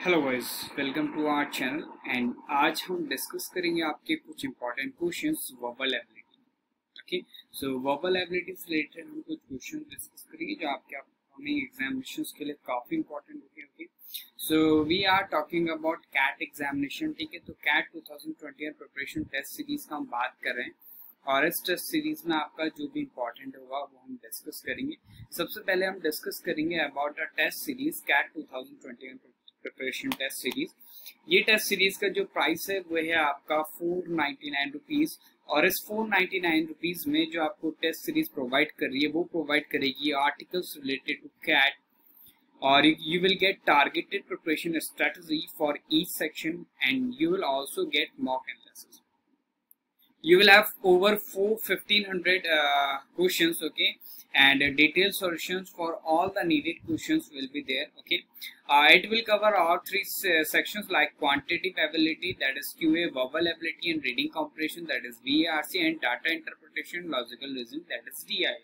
Hello guys, welcome to our channel and आज हम discuss करेंगे आपके कुछ important questions verbal ability. Okay, so verbal ability से रिलेटेड हम कुछ क्वेश्चन डिस्कस करेंगे जो आपके अपकमिंग एग्जामिनेशंस के लिए काफी इंपॉर्टेंट होंगे। Okay, so we are talking about CAT examination. ठीक है, तो कैट 2021 प्रिपरेशन टेस्ट सीरीज का हम बात कर रहे हैं और इस टेस्ट सीरीज में आपका जो भी इंपॉर्टेंट होगा वो हम डिस्कस करेंगे। सबसे पहले हम डिस्कस करेंगे about a test series CAT 2021 preparation test series. ये टेस्ट सीरीज का जो प्राइस है वो है आपका 499 रुपीज और इस 499 रुपीज में जो आपको टेस्ट सीरीज प्रोवाइड कर रही है वो प्रोवाइड करेगी आर्टिकल्स रिलेटेड टू कैट और you will get targeted preparation strategy for each section and you will also get mock analysis. You will have over 1500 questions, okay, and detailed solutions for all the needed questions will be there. Okay, it will cover all three sections like quantitative ability, that is QA, verbal ability and reading comprehension, that is VARC, and data interpretation, logical reasoning, that is DIL.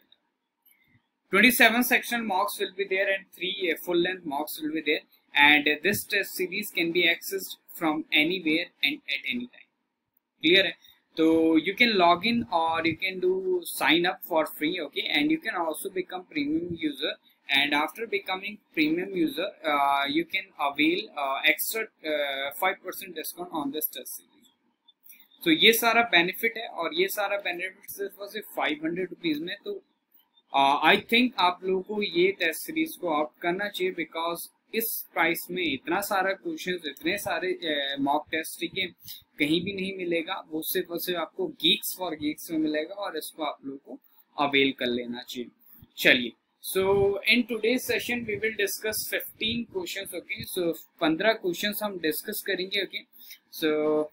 27 section mocks will be there and 3 full length mocks will be there, and this test series can be accessed from anywhere and at any time. Clear है? So you can log in or you can do sign up for free. Okay, and you can also become premium user, and after becoming premium user you can avail extra 5% discount on this test series. So ये सारा benefit है और ये सारा benefit सिर्फ 500 rupees में। तो I think आप लोगों को ये टेस्ट सीरीज को ऑप्ट करना चाहिए बिकॉज इस प्राइस में इतना सारा क्वेश्चंस, इतने सारे मॉक टेस्ट, ठीक है, कहीं भी नहीं मिलेगा। वो सिर्फ आपको गीक्स फॉर गीक्स में मिलेगा और इसको आप लोगों को अवेल कर लेना चाहिए। चलिए, so in today's session we will discuss 15 questions. Okay, so 15 questions हम डिस्कस करेंगे। Okay, so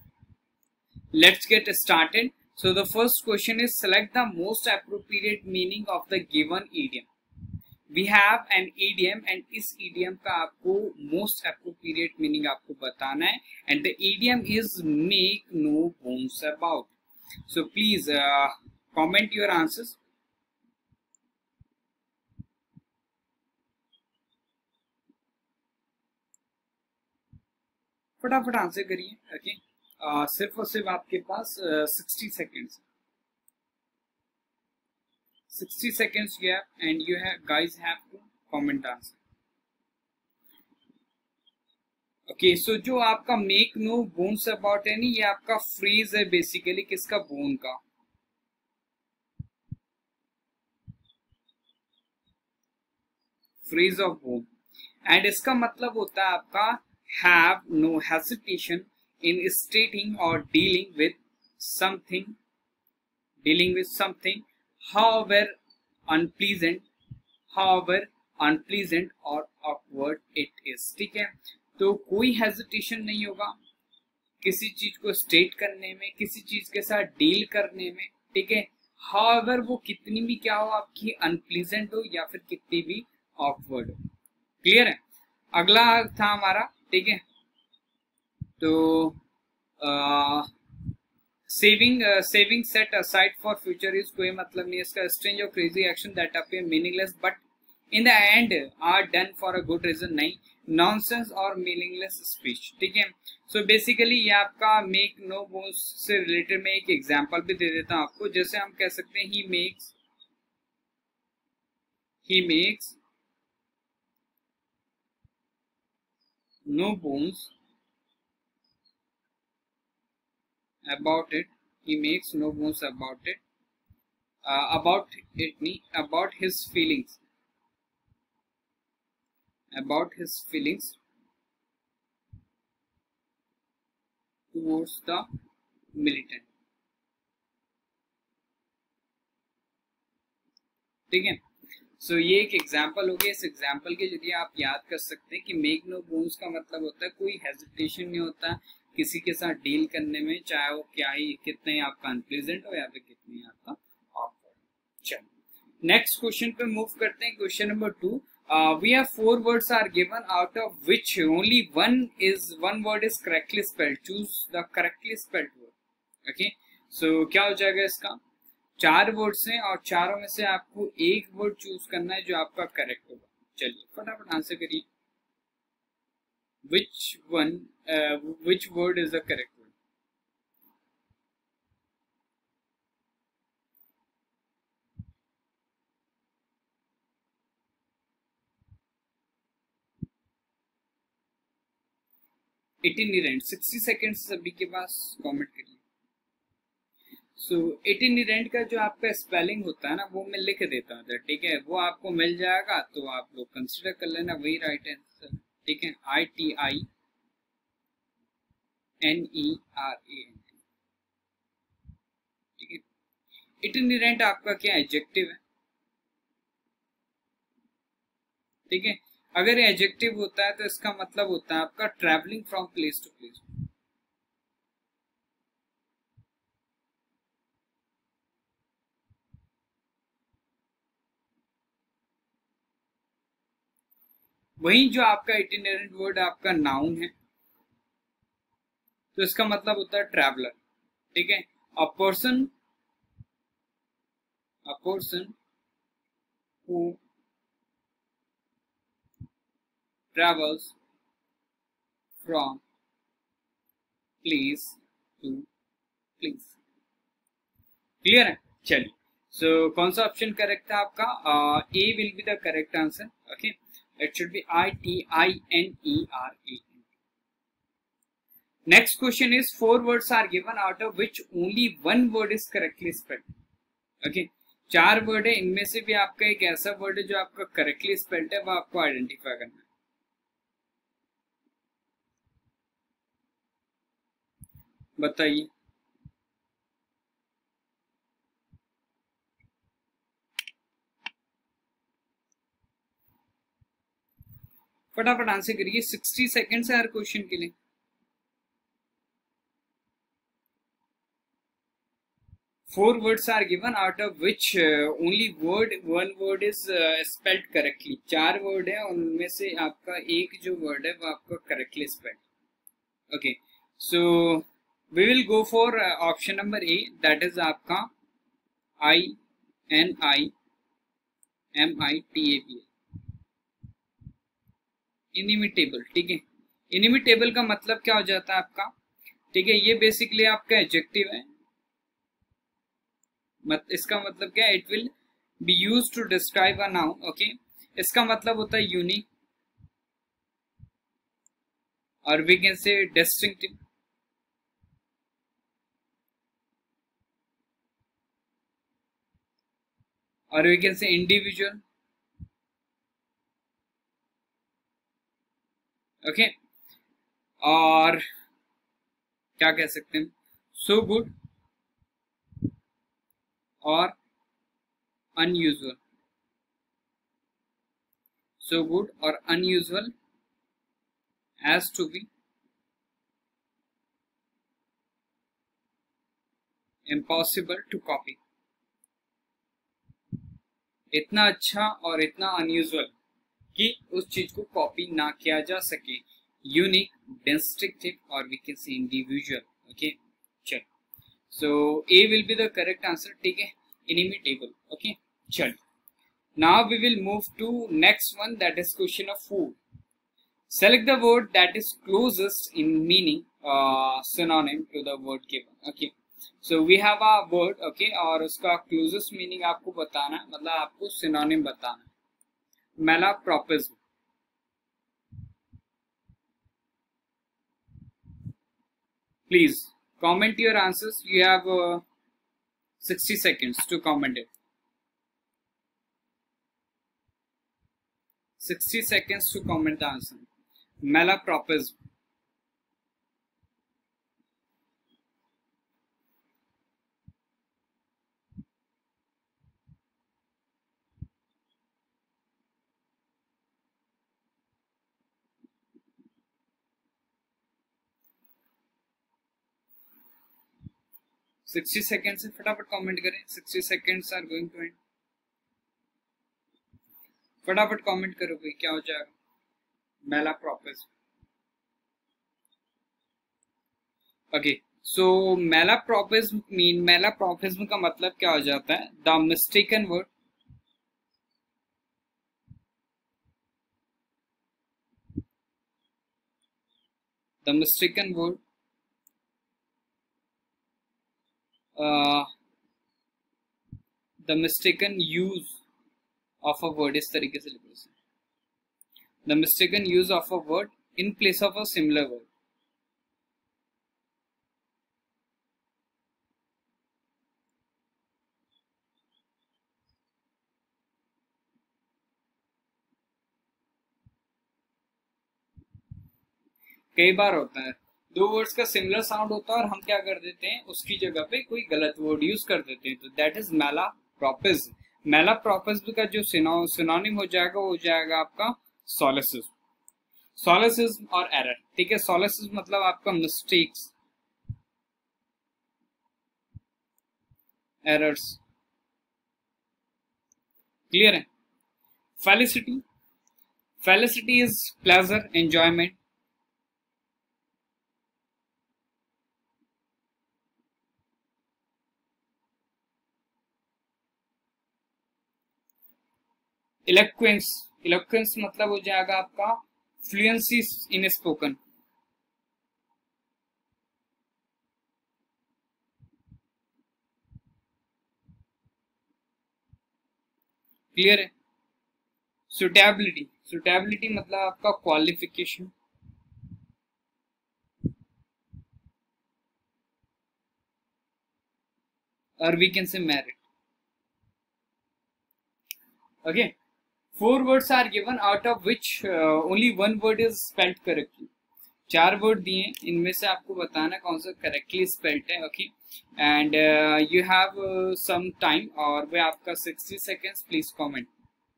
let's get started. So the first question is select the most appropriate meaning of the given idiom. We have an idiom and इस idiom का आपको most appropriate meaning आपको बताना है and the idiom is make no bones about. So please comment your answers. फटाफट answer करिए। Okay, सिर्फ और सिर्फ आपके पास 60 seconds. 60 seconds you have and you guys have to comment answer. Okay, so जो आपका मेक नो बोन्स अबाउट है, नहीं, ये आपका फ्रेज है बेसिकली किसका, बोन का। फ्रेज ऑफ बोन एंड इसका मतलब होता है आपका have no hesitation in stating और dealing with something however unpleasant or awkward it is. ठीक है, तो कोई हेजिटेशन नहीं होगा किसी चीज को स्टेट करने में, किसी चीज के साथ डील करने में। ठीक है, however वो कितनी भी क्या हो आपकी, अनप्लीजेंट हो या फिर कितनी भी ऑकवर्ड हो। क्लियर है? अगला था हमारा, ठीक है, तो saving set aside for future is, कोई मतलब नहीं इसका। स्ट्रेंज और crazy action that appear meaningless but in the end are done for a good reason, नहीं, नॉनसेंस और मीनिंगलेस स्पीच। ठीक है, सो बेसिकली ये आपका मेक नो बोन्स से रिलेटेड मैं एक एग्जांपल भी दे देता हूं आपको। जैसे हम कह सकते हैं ही makes no bones about it, he makes no bones about it, about his feelings towards the militant। ठीक है, सो ये एक एग्जांपल हो गया। इस एग्जांपल के जरिए आप याद कर सकते हैं कि मेक नो बोन्स का मतलब होता है कोई हेजिटेशन नहीं होता किसी के साथ डील करने में, चाहे वो क्या ही कितने आपका अनप्लेजेंट हो या फिर कितने आपका ऑकवर्ड। चलो नेक्स्ट क्वेश्चन पे मूव करते हैं। Question number 2, we have 4 words are given out of which only one word is correctly spelled. Choose the correctly spelled word. Okay, so क्या हो जाएगा इसका, 4 वर्ड्स हैं और चारों में से आपको एक वर्ड चूज करना है जो आपका करेक्ट होगा। चलिए फटाफट आंसर करिए। which one, which word is the correct one? Itinerant 60 second सभी के पास कमेंट करिए। सो इटिनेरेंट का जो आपका स्पेलिंग होता है ना वो मैं लिख देता हूँ, ठीक है, वो आपको मिल जाएगा, तो आप लोग कंसिडर कर लेना वही राइट आंसर, ठीक है। ITINERANT, ठीक है। इटिनेरेंट आपका क्या एडजेक्टिव है, ठीक है। अगर एडजेक्टिव होता है तो इसका मतलब होता है आपका travelling from place to place. वही जो आपका इटिनेरेंट वर्ड आपका नाउन है, तो इसका मतलब होता है ट्रैवलर, ठीक है। A person who travels from place to place. Clear है? चलिए, सो कौन सा ऑप्शन करेक्ट था आपका? A will be the correct answer, okay. It should be ITINERANT। Next question is, 4 words are given out of which only one word is correctly spelled. Okay, 4 word है, इनमें से भी आपका एक ऐसा वर्ड है जो आपका करेक्टली स्पेल्ड है, वो आपको आइडेंटिफाई करना है। बताइए। फटाफट आंसर करिए, 60 सेकेंड्स है हर क्वेश्चन के लिए। Four words are given out of which only one word is spelled correctly. 4 word है, उनमें से आपका एक जो वर्ड है वो आपका correctly spelled. Okay, so we will go for option number A, that is आपका INIMITABL, इनिमिटेबल, ठीक है। इनिमिटेबल का मतलब क्या हो जाता है आपका, ठीक है, ये बेसिकली आपका एडजेक्टिव है। इसका मतलब क्या है, it will be use to describe a noun, okay. इसका मतलब होता है यूनिक, और वी कैन से डिस्टिंक्टिव, और we can say individual, okay. और क्या कह सकते हैं, सो गुड और अनयूजुअल, सो गुड और unusual, as to be, impossible to copy. इतना अच्छा और इतना अनयूजुअल कि उस चीज को कॉपी ना किया जा सके, यूनिक, डिस्टिंक्टिव और we can say individual, okay. चल, so A will be the correct answer, ठीक है, इनिमिटेबल, ओके। चल, now we will move to next one, that is question of food. Select the word that is closest in meaning synonym to the word given, okay. So we have a word, okay, और उसका closest meaning आपको बताना है, मतलब आपको synonym बताना है। Malapropism, please comment your answers. You have 60 seconds to comment it. 60 seconds to comment the answer. Malapropism. Second से फटाफट कमेंट करें, 60 seconds are going to end. फटाफट कमेंट करो भाई, क्या हो जाएगा? Malapropism, okay. सो Malapropism का मतलब क्या हो जाता है? The mistaken word, The mistaken word, uh, the mistaken use of a word, इस तरीके से लिखो इसे. The mistaken use of a word in place of a similar word. कई बार होता है दो वर्ड्स का सिमिलर साउंड होता है और हम क्या कर देते हैं, उसकी जगह पे कोई गलत वर्ड यूज कर देते हैं, तो दैट इज मैलाप्रोपिज्म. मैलाप्रोपिज्म का जो सिनोनिम हो जाएगा वो हो जाएगा आपका सोलेसिज्म. सोलेसिज्म और एरर, ठीक है. सोलेसिज्म मतलब आपका मिस्टेक्स, एरर्स. क्लियर है. Felicity, felicity is pleasure, enjoyment. Eloquence, eloquence मतलब हो जाएगा आपका फ्लुएंसी इन स्पोकन. क्लियर है. सुटेबिलिटी, सुटेबिलिटी मतलब आपका क्वालिफिकेशन, और we can say merit. Okay. 4 words are given out of which only 1 word is spelled correctly. 4 word दिए, इनमें से आपको बताना कौन सा करेक्टली स्पेल्ड है. Okay. And you have some time, और वह आपका 60 सेकेंड्स. प्लीज कमेंट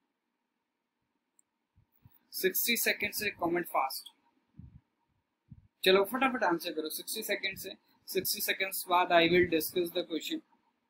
60 सेकेंड से, कमेंट फास्ट. चलो फटाफट आंसर करो 60 सेकेंड से. 60 सेकेंड्स बाद I will discuss the question.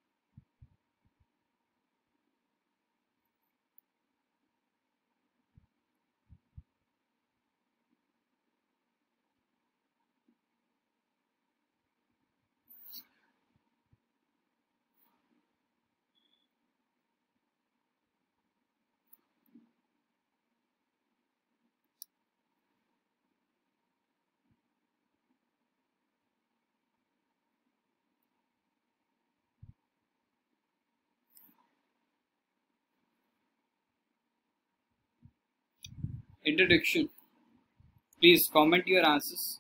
Introduction. Please comment your answers.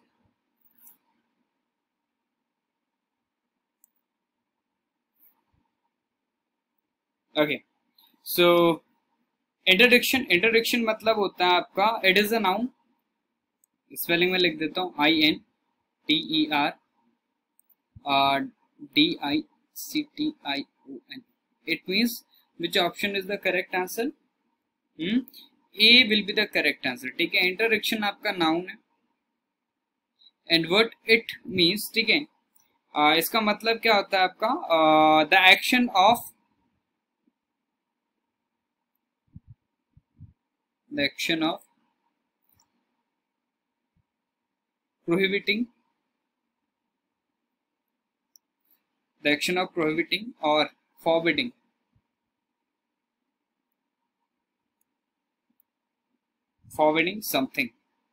Okay. So introduction, introduction मतलब होता है आपका, it is a noun. Spelling में लिख देता हूँ, INTERDICTION. It means which option is the correct answer. A will be the correct answer. ठीक है. इंट्रोडक्शन आपका नाउन है एंड व्हाट इट मीन्स. ठीक है. इसका मतलब क्या होता है आपका, the action of, the action of prohibiting, the action of prohibiting or forbidding, forbidding something.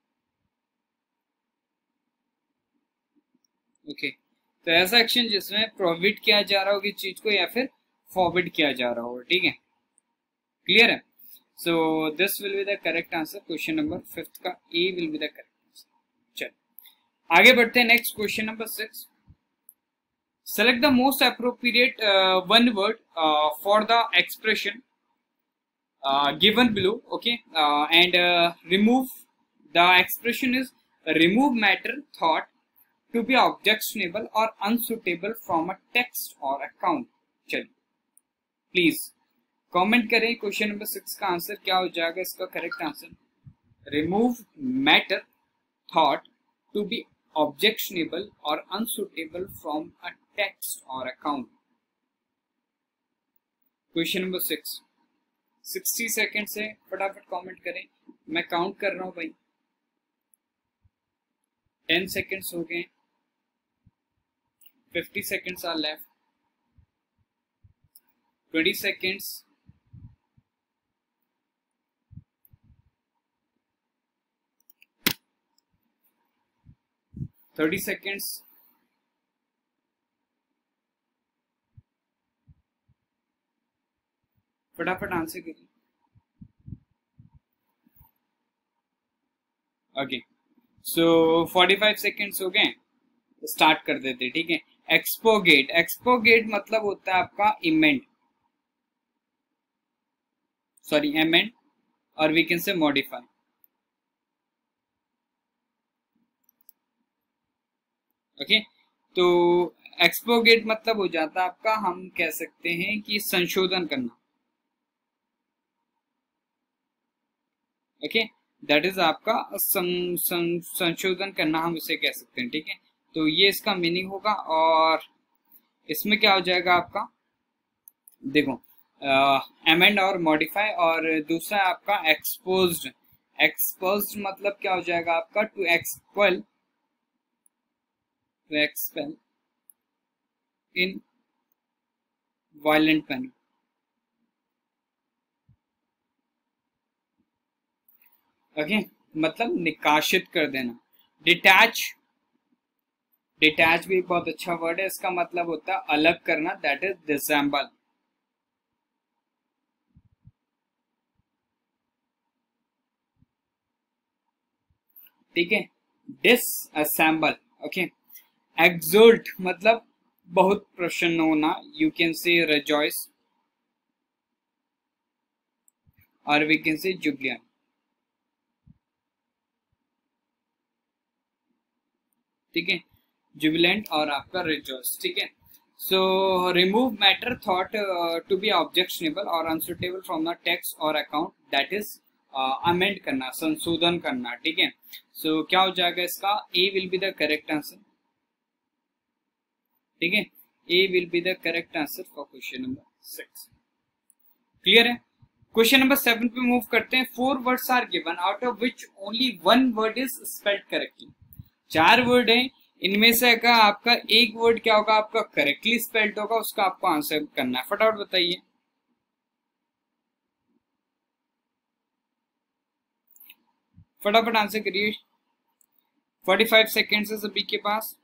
ओके. तो ऐसा एक्शन जिसमें प्रोहिबिट किया जा रहा हो किसी चीज को या फिर फॉरबिड किया जा रहा हो. ठीक है. क्लियर है. So this will be the correct answer. Question number 5 का A will be the correct answer. चलो आगे बढ़ते हैं. Next question number 6. Select the most appropriate one word for the expression given below. Okay. And remove, the expression is remove matter thought to be objectionable or unsuitable from a text or account. चलिए please comment करें question number 6 का answer क्या हो जाएगा. इसका correct answer, remove matter thought to be objectionable or unsuitable from a text or account. Question number 6. 60 second से फटाफट comment करें. मैं काउंट कर रहा हूं भाई. 10 सेकेंड्स हो गए. 50 seconds are left. 20 seconds. 30 seconds. फटाफट आंसर करिए। ओके, सो 45 सेकेंड्स हो गए, स्टार्ट कर देते, ठीक है। एक्सपोगेट, एक्सपोगेट मतलब होता है आपका इमेंड, सॉरी एमेंड, और we can say modify. Okay, तो एक्सपोगेट मतलब हो जाता है आपका, हम कह सकते हैं कि संशोधन करना। ओके, दैट इज आपका संशोधन करना, हम इसे कह सकते हैं, ठीक है। तो ये इसका मीनिंग होगा, और इसमें क्या हो जाएगा आपका, देखो, एमेंड और मॉडिफाई, और दूसरा आपका एक्सपोज्ड। एक्सपोज्ड मतलब क्या हो जाएगा आपका, to expel, to expel in violent manner. Okay, मतलब निकाशित कर देना। डिटैच, डिटैच भी एक बहुत अच्छा वर्ड है, इसका मतलब होता है अलग करना, दैट इज डिसेंबल। ठीक है, डिसअसेंबल। ओके, एक्सोल्ट मतलब बहुत प्रसन्न होना, यू कैन से रिजॉइस, और वी कैन से जुबिलियन। ठीक है, जुबिलेंट और आपका रिजॉइस, ठीक है। So remove matter thought to be objectionable और अनसुटेबल फ्रॉम द टेक्स्ट और अकाउंट, दैट इज अमेंड करना, संशोधन करना, ठीक है। सो क्या हो जाएगा इसका, A will be the correct answer, ठीक है। A will be the correct answer for question number 6। Clear है। क्वेश्चन नंबर 7 पे मूव करते हैं। 4 words are given out of which only 1 word is spelled correctly. 4 word है, इनमें से अगर आपका एक वर्ड क्या होगा, आपका करेक्टली स्पेल्ड होगा, उसका आपको आंसर करना है। फटाफट बताइए, फटाफट आंसर करिए। 45 सेकेंड्स है सभी के पास।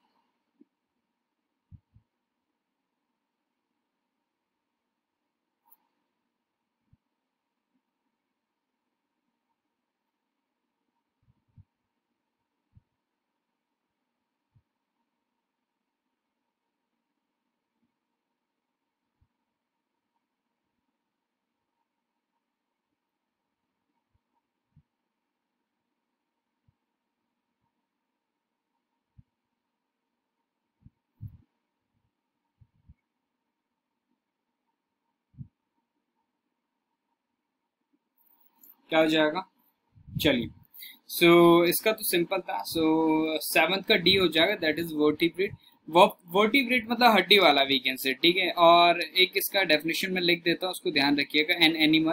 क्या हो जाएगा, चलिए। सो इसका तो सिंपल था। सो 7th का डी हो जाएगा, दैट इज वर्टिब्रेट। वर्टिब्रेट मतलब हड्डी वाला, वी कैन से, ठीक है। और एक इसका डेफिनेशन में लिख देता हूँ, उसको ध्यान रखिएगा। An animal,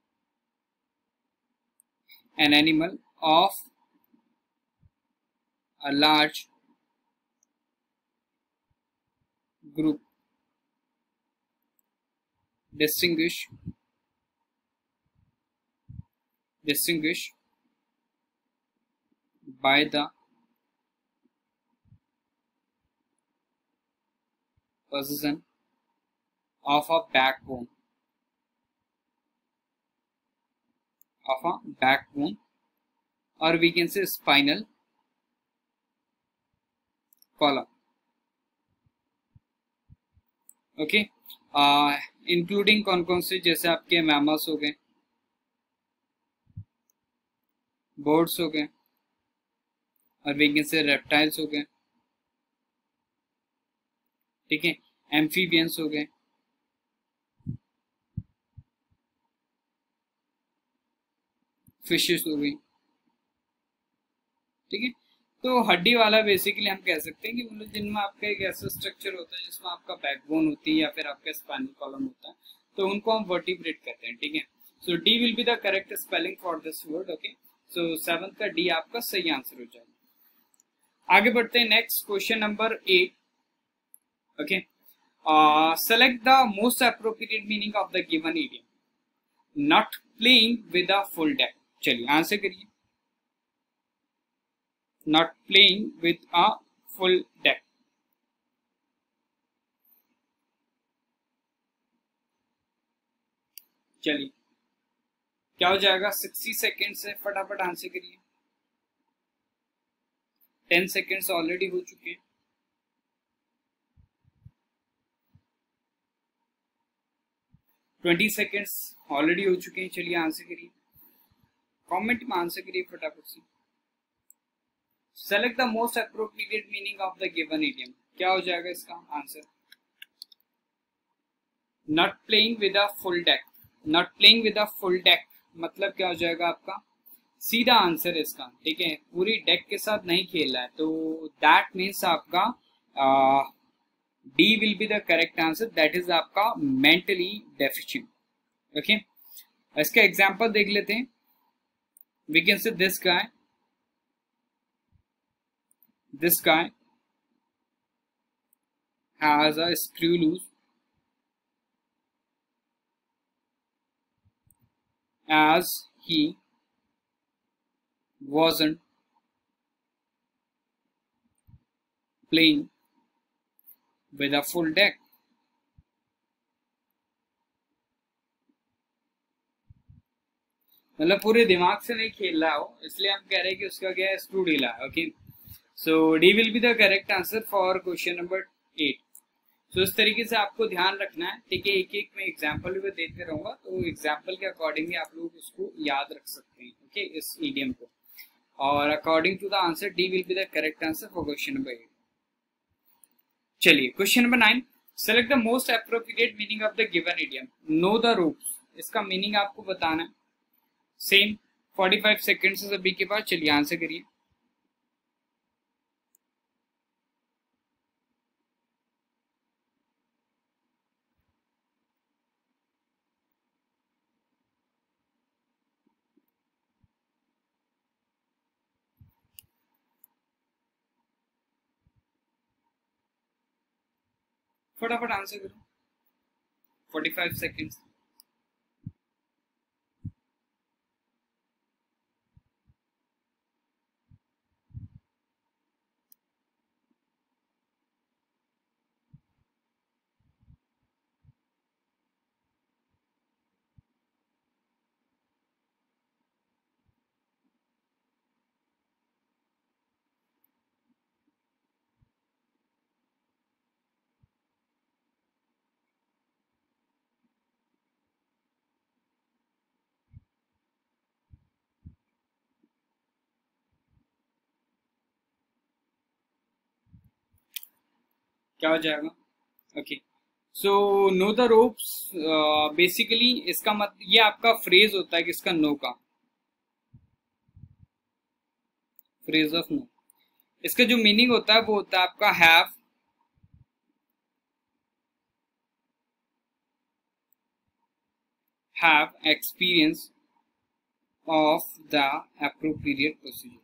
an animal of a large group distinguished by the possession of a backbone, or we can say spinal column। Okay, including कौन कौन से, जैसे आपके मैमल्स हो गए, बर्ड्स हो गए, और वी कैन से रेप्टाइल्स हो गए, ठीक है। एम्फीबियंस हो गए, फिशेस हो गई, ठीक है। तो हड्डी वाला बेसिकली हम कह सकते हैं कि मतलब जिनमें आपका एक ऐसा स्ट्रक्चर होता है जिसमें आपका बैकबोन होती है या फिर आपका स्पाइनल कॉलम होता है, तो उनको हम वर्टिब्रेट कहते हैं, ठीक है। So D will be the correct spelling for this word. Okay, so 7th का डी आपका सही आंसर हो जाएगा। आगे बढ़ते हैं, next question number 8। Okay, select the most appropriate meaning of the given idiom. Not playing with a full deck, चलिए answer करिए। Not playing with a full deck. चलिए क्या हो जाएगा, 60 सेकेंड से फटाफट आंसर करिए। 10 सेकेंड्स ऑलरेडी हो चुके हैं। 20 सेकेंड्स ऑलरेडी हो चुके हैं। चलिए आंसर करिए, कमेंट में आंसर करिए फटाफट से। Select the most appropriate meaning of the given idiom. क्या हो जाएगा इसका answer? Not playing with a full deck. Not playing with a full deck मतलब क्या हो जाएगा आपका? सीधा आंसर इसका, ठीक है, पूरी डेक के साथ नहीं खेल रहा है, तो दैट मीन्स आपका D will be the correct answer, that is आपका मेंटली डेफिशिएंट। ओके, इसका एग्जांपल देख लेते हैं। We can say this guy has a screw loose as he wasn't playing with a full deck। मतलब पूरे दिमाग से नहीं खेल रहा हो, इसलिए हम कह रहे हैं कि उसका क्या है, स्क्रू ढीला है। Okay, so D will be the correct answer for question number 8। सो इस तरीके से आपको ध्यान रखना है, ठीक है। एक एक में एग्जाम्पल भी देते रहूंगा, तो एग्जाम्पल के अकॉर्डिंग आप लोग उसको याद रख सकते हैं, ओके, इस ईडियम को। और according to the answer D will be the correct answer for question number 8। चलिए question number 9, select the most appropriate meaning of the given idiom. Know the roots, इसका मीनिंग आपको बताना है। सेम 45 सेकेंड से सभी के पास। चलिए आंसर करिए। फटाफट आंसर करो, 45 सेकेंड्स। क्या हो जाएगा? Okay, so know the ropes, basically इसका मत, ये आपका फ्रेज होता है किसका? नो का, फ्रेज ऑफ नो। इसका जो मीनिंग होता है वो होता है आपका have experience of the appropriate procedure.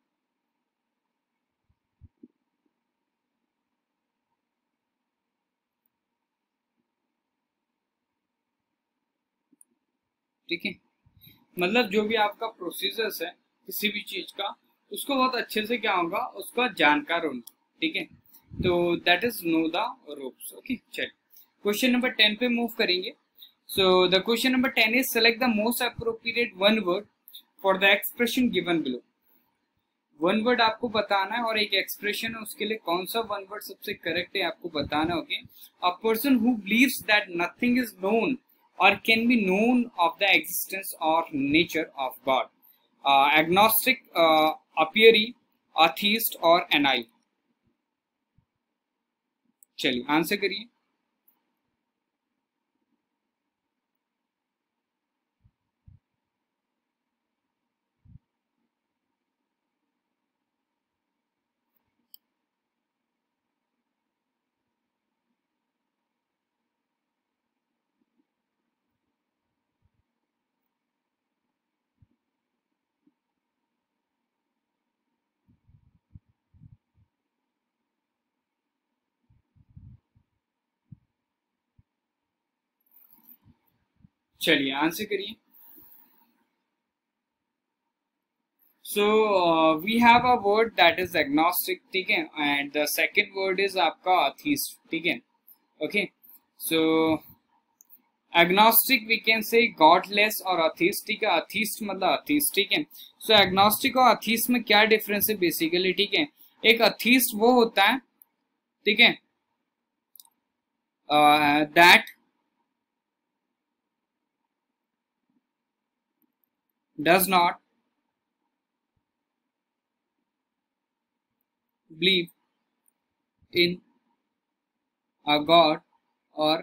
ठीक है, मतलब जो भी आपका प्रोसीजर्स है किसी भी चीज का, उसको बहुत अच्छे से क्या होगा, उसका जानकार होना। ठीक है, तो that is know the ropes. Okay, चलिए क्वेश्चन नंबर 10 पे मूव करेंगे। So the question number 10 is select the most appropriate one word for the expression given below. One word आपको बताना है और एक एक्सप्रेशन है, उसके लिए कौन सा वन वर्ड सबसे करेक्ट है आपको बताना होगा। A person who believes that nothing is known or can be known of the existence or nature of God, agnostic, a priori, atheist or anile। चलिए आंसर करिए। We have a word that is agnostic, ठीक है, and the second word is आपका atheist, ठीक है. Okay, so agnostic we can say godless और atheist, ठीक है. अथीस्ट मतलब अथीस्ट, ठीक है. सो एग्नोस्टिक और अथीस्ट में क्या डिफरेंस है बेसिकली, ठीक है. एक अथीस्ट वो होता है, ठीक है, that does not believe in a god और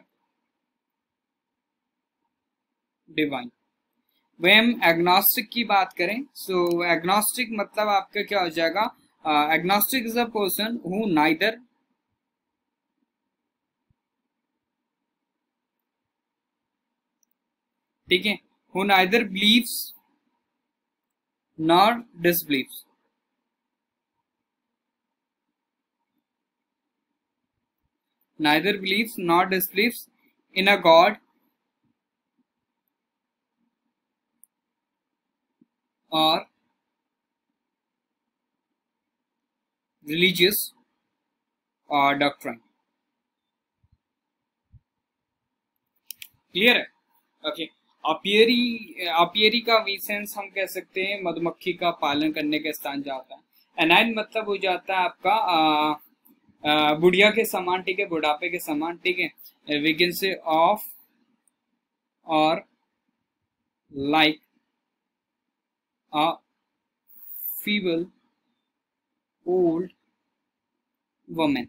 डिवाइन. वह हम एग्नोस्टिक की बात करें, सो एग्नोस्टिक मतलब आपका क्या हो जाएगा, agnostic is a person who neither, ठीक है, who neither believes nor disbelieves, neither believes nor disbelieves in a god or religious or doctrine. Clear है? ओके. अपियरी का वीसेंस हम कह सकते हैं मधुमक्खी का पालन करने का स्थान जाता है. एनाइन मतलब हो जाता है आपका बुढ़िया के समान, ठीक है, बुढ़ापे के समान, ठीक है. वी कैन से ऑफ और like a feeble old women.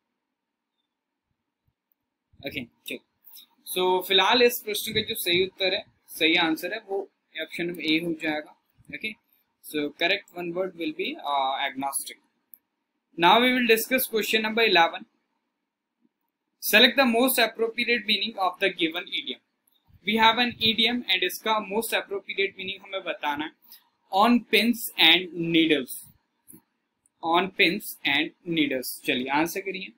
Okay, चलो. सो फिलहाल इस प्रश्न का जो सही उत्तर है, सही आंसर है, वो ऑप्शन ए हो जाएगा. Okay, so correct one word will be agnostic. Now we will discuss question number 11. Select the most appropriate meaning of the given idiom. We have an idiom and इसका most appropriate meaning हमें बताना है. On pins and needles. On pins and needles. चलिए answer करिए.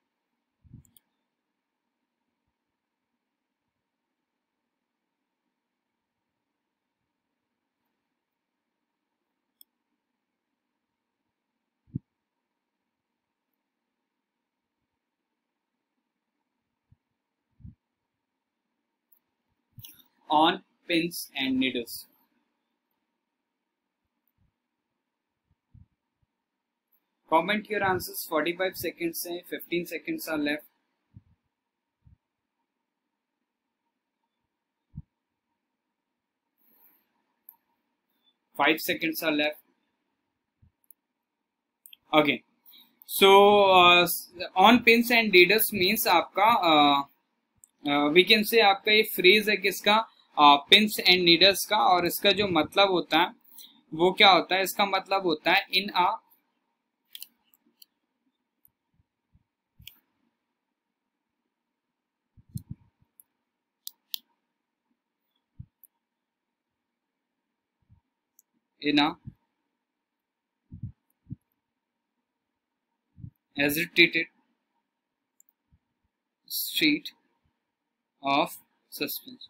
On pins and needles. Comment your answers. 45 seconds हैं, 15 seconds are left. Five seconds are left. Okay. So on pins and needles means आपका we can say आपका ये phrase है किसका, pins and needles का, और इसका जो मतलब होता है वो क्या होता है, इसका मतलब होता है in a agitated state of suspense,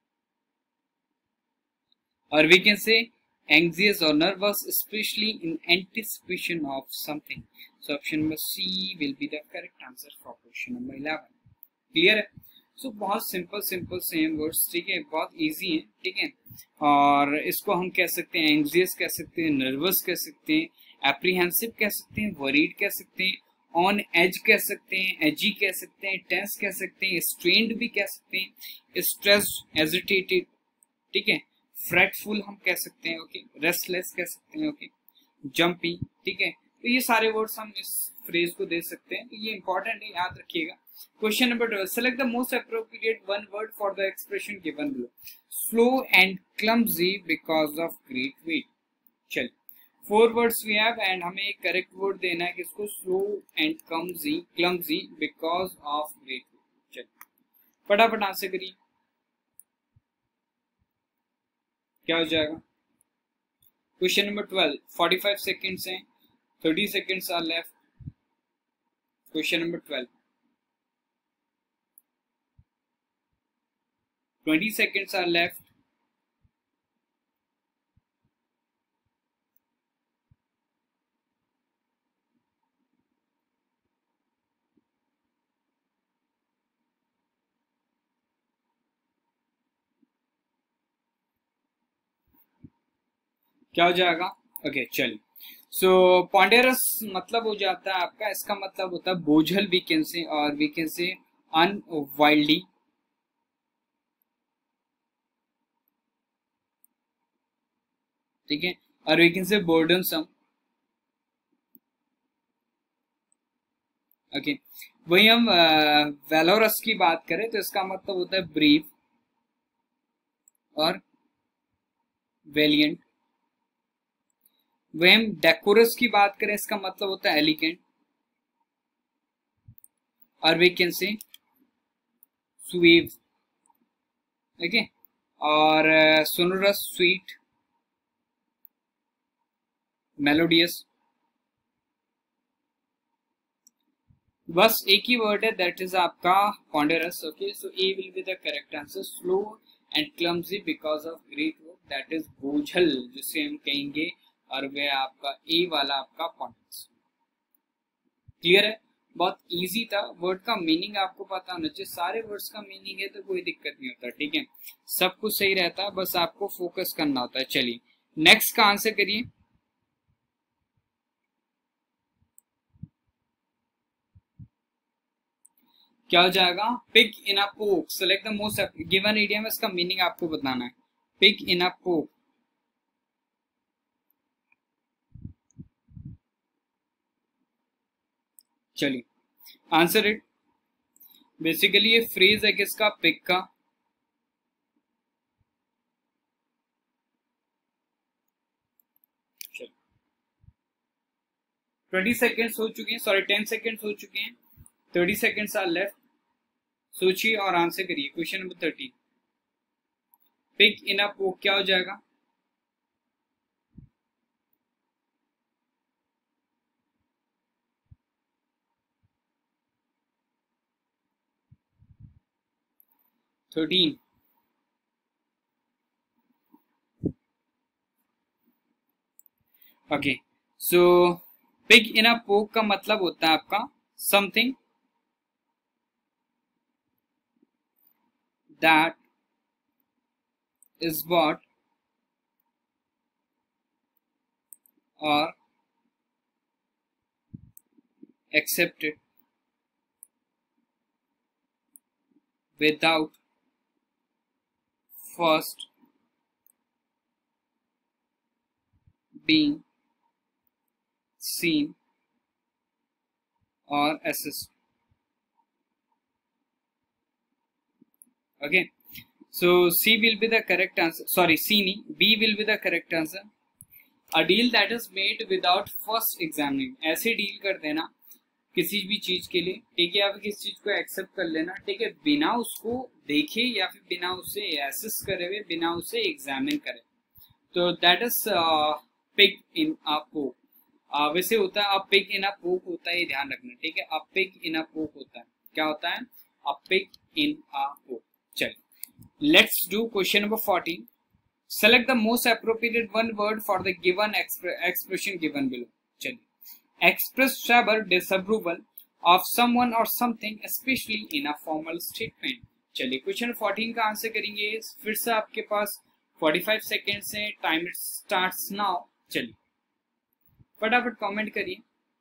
or we can say anxious or nervous, especially in anticipation of something. So option number C will be the correct answer for question number 11. Clear है? So बहुत simple simple same words, ठीक है, बहुत easy है, ठीक है. और इसको हम कह सकते हैं एंग्जियस कह सकते हैं, नर्वस कह सकते हैं, एप्रीहेंसिव कह सकते हैं, वरीड कह सकते हैं, ऑन एज कह सकते हैं, एजी कह सकते हैं, टेंस कह सकते हैं, स्ट्रेन्ड भी कह सकते हैं, स्ट्रेस्ड, एजिटेटेड, ठीक है, फ्रेटफुल हम कह सकते हैं, ओके, रेस्टलेस कह सकते हैं, ओके, जंपी, ठीक है. तो ये सारे वर्ड्स हम इस फ्रेज को दे सकते हैं, तो ये इंपॉर्टेंट है, याद रखिएगा. Question number 12. Select the most appropriate one word for the expression given below. Slow and clumsy because of great weight. चल, 4 words we have and हमें एक correct word देना है किसको, slow and clumsy because of great weight. चल, फटाफट answer करिए, क्या हो जाएगा. Question number 12. 45 seconds हैं, 30 seconds are left. Question number 12. 20 seconds are left. क्या हो जाएगा? ओके चलिए। सो पॉन्डेरस मतलब हो जाता है आपका, इसका मतलब होता है बोझल वी कैन से, और वी कैन से अनवाइल्डी, ठीक है, और वी कैन से बोर्डनसम। ओके, वही हम वेलोरस की बात करें तो इसका मतलब होता है ब्रीव और वेलियंट। वही हम डेकोरस की बात करें इसका मतलब होता है एलिगेंट, और we can say suave, okay, और सोनोरस स्वीट, मेलोडियस। बस एक ही वर्ड है, दैट इज आपका ponderous. Okay, so A will be the correct answer. Slow and clumsy because of great work, that is बोझल जिसे हम कहेंगे, और वह आपका ए वाला आपका पॉन्डेरस। क्लियर है? बहुत इजी था। वर्ड का मीनिंग आपको पता होना चाहिए, सारे वर्ड्स का मीनिंग है तो कोई दिक्कत नहीं होता, ठीक है, सब कुछ सही रहता है, बस आपको फोकस करना होता है। चलिए नेक्स्ट का आंसर करिए। क्या हो जाएगा? Pig in a poke, select the most given idiom, इसका मीनिंग आपको बताना है। पिग इन अ पोक, चलिए आंसर इट। बेसिकली ये फ्रेज है किसका? पिग का। 20 सेकेंड्स हो चुके हैं, सॉरी 10 सेकेंड्स हो चुके हैं, 30 सेकेंड्स आर लेफ्ट। सोचिए और आंसर करिए। Question number 13, pig in a poke क्या हो जाएगा? Thirteen. Okay, so pig in a poke का मतलब होता है आपका समथिंग दैट इज बॉट और accepted without first being seen or assessed. Okay, so C will be the correct answer. Sorry, C नहीं, B will be the correct answer. A deal that is made without first examining. ऐसे deal कर देना किसी भी चीज के लिए, ठीक है, या फिर किसी चीज को एक्सेप्ट कर लेना, ठीक है, बिना उसको देखे या फिर बिना उसे एसेस करे हुए, बिना उसे एग्जामिन करे, तो that is pig in a poke. वैसे होता है अ पिग इन अ पोक होता है, ये ध्यान रखना, ठीक है, अ पिग इन अ पोक होता है, क्या होता है? A pig in a poke. चलिए let's do question number 14। Select the most appropriate one word for the given expression given below. चलिए, express trouble disapproval of someone or something especially in a formal statement. चलिए question 14 का answer करेंगे। फिर से आपके पास 45 second से time starts now. चलिए फटाफट कमेंट करिए।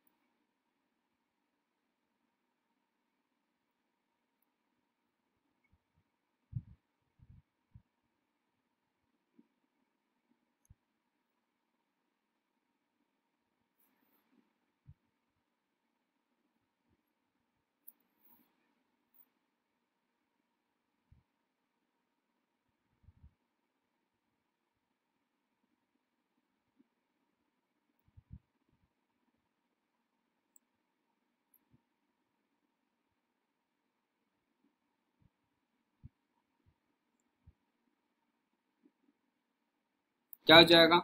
क्या हो जाएगा?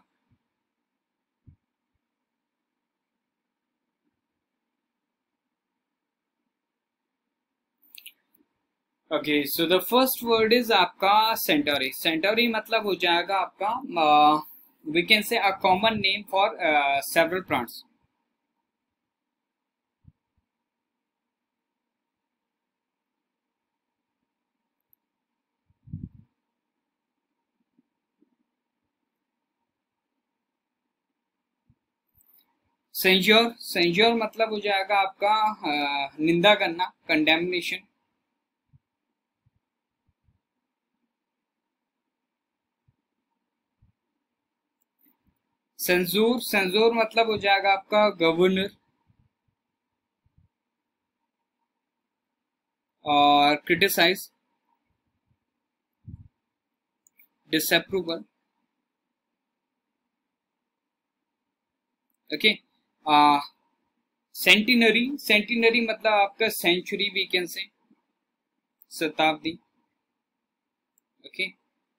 Okay, so the first word is आपका सेंटोरी। सेंटोरी मतलब हो जाएगा आपका we can say a common name for several plants. Censure, censure मतलब हो जाएगा आपका निंदा करना, कंडेमनेशन। सेंजूर, सेंजूर मतलब हो जाएगा आपका गवर्नर। और criticize, disapproval. Okay. Centenary, centenary मतलब आपका सेंचुरी वी कैन से, शताब्दी। ओके।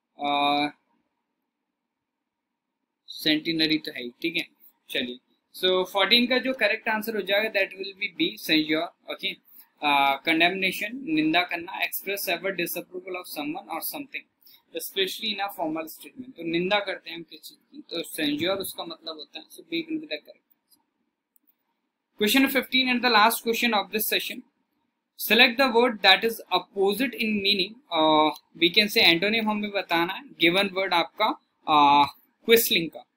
सेंटिनरी तो है ही, ठीक है। चलिए, सो 14 का जो करेक्ट आंसर हो जाएगा that will be B, censure. Okay. Condemnation, निंदा करना, express ever disapproval of someone or something especially in a formal statement. तो निंदा करते हैं हम किसी चीज की, तो सेंज्योर उसका मतलब होता है। So B will be the correct. Question 15 and the last question of this session. Select the word that is opposite in meaning. We can say antonym हमें बताना है। Given word आपका क्विस्लिंग का।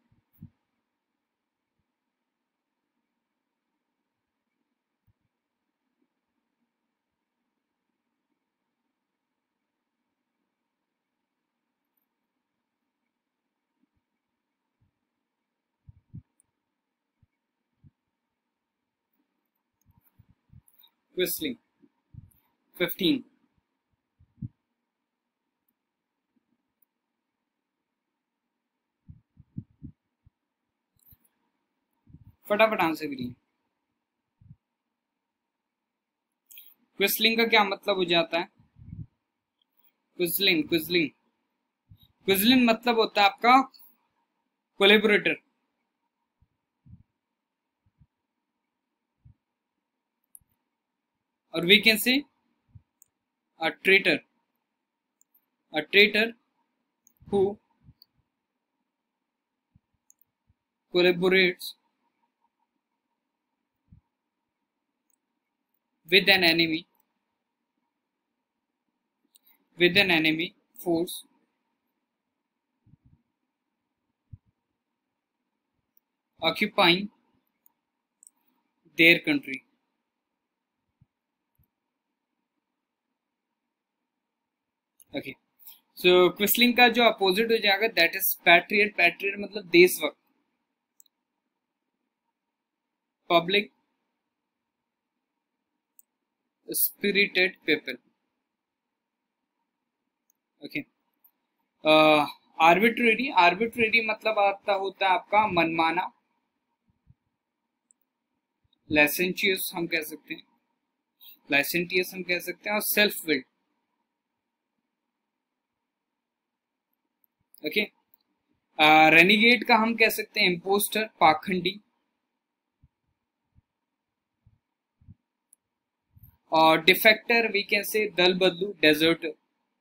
क्विस्लिंग 15। फटाफट आंसर करिए। क्विस्लिंग का क्या मतलब हो जाता है? क्विस्लिंग, क्विस्लिंग, क्विस्लिंग मतलब होता है आपका कोलेबोरेटर। और we can say a traitor, a traitor who collaborates with an enemy, with an enemy force occupying their country। Okay. So quisling का जो अपोजिट हो जाएगा दैट इज पैट्रियट। पैट्रियट मतलब देशभक्त, public spirited people. Okay. Arbitrary, arbitrary मतलब आता होता है आपका मनमाना, लाइसेंशियस हम कह सकते हैं, लाइसेंटियस हम कह सकते हैं, और सेल्फ विल्ड। ओके। रेनिगेट का हम कह सकते हैं इम्पोस्टर, पाखंडी। और डिफेक्टर वी कैन से दल बदलू, डेजर्टर।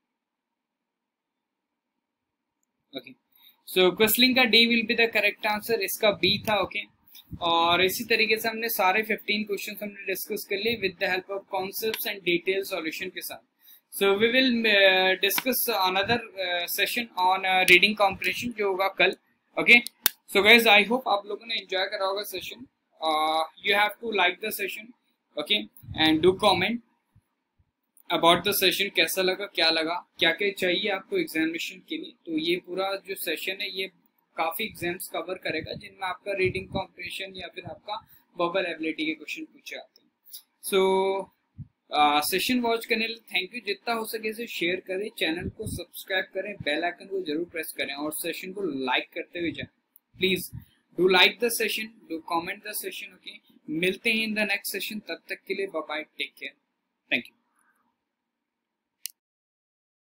ओके। सो क्विस्लिंग का D will be the correct answer, इसका बी था। ओके। और इसी तरीके से हमने सारे 15 क्वेश्चन हमने डिस्कस कर लिए with the help of concepts and detail solution के साथ। So we will discuss another session on reading comprehension जो होगा कल। Okay. So guys I hope आप लोगों ने एंजॉय करा होगा session. You have to like the session, okay, and do comment about the session, कैसा लगा, क्या लगा, क्या क्या चाहिए आपको एग्जामिनेशन के लिए। तो ये पूरा जो सेशन है ये काफी एग्जाम्स कवर करेगा जिनमें आपका रीडिंग कॉम्प्रिहेंशन या फिर आपका वर्बल एबिलिटी के क्वेश्चन पूछे आते हैं। सो सेशन वॉच करने के लिए थैंक यू। जितना हो सके इसे शेयर करें, चैनल को सब्सक्राइब करें, बेल आइकन को जरूर प्रेस करें और सेशन को लाइक करते हुए जाएं। Please do like the session, do comment the session. Okay, मिलते हैं इन द नेक्स्ट सेशन, तब तक के लिए bye bye, take care, thank you.